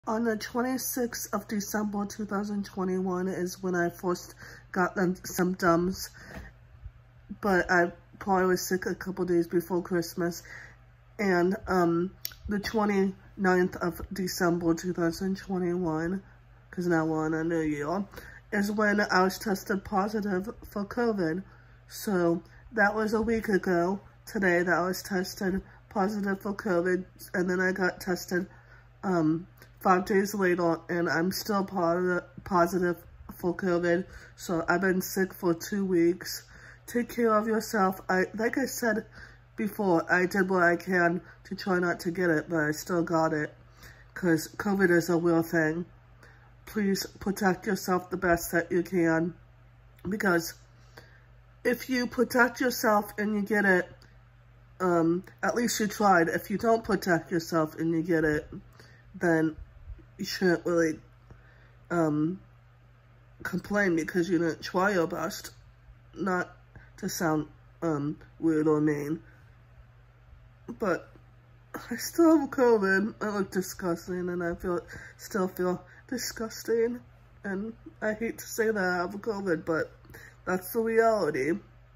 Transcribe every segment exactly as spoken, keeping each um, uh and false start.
On the twenty-sixth of December two thousand twenty-one is when I first got the symptoms, but I probably was sick a couple days before Christmas. And um, the twenty-ninth of December two thousand twenty-one, because now we're on a new year, is when I was tested positive for COVID. So that was a week ago today that I was tested positive for COVID, and then I got tested um, five days later, and I'm still positive for COVID. So I've been sick for two weeks. Take care of yourself. I like I said before, I did what I can to try not to get it, but I still got it because COVID is a real thing. Please protect yourself the best that you can, because if you protect yourself and you get it, um, at least you tried. If you don't protect yourself and you get it, then you shouldn't really um, complain because you didn't try your best. Not to sound um, weird or mean, but I still have COVID. I look disgusting, and I feel still feel disgusting, and I hate to say that I have COVID, but that's the reality.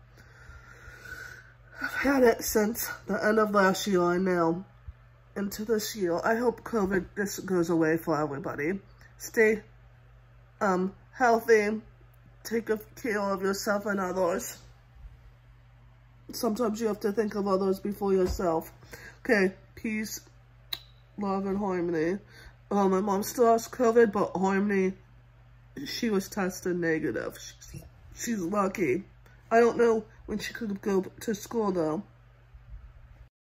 I've had it since the end of last year and now into this year. I hope COVID this goes away for everybody. Stay um healthy. Take care of yourself and others. Sometimes you have to think of others before yourself. Okay, peace, love, and harmony. Oh, my mom still has COVID, but Harmony, she was tested negative. She's, she's lucky. I don't know when she could go to school, though.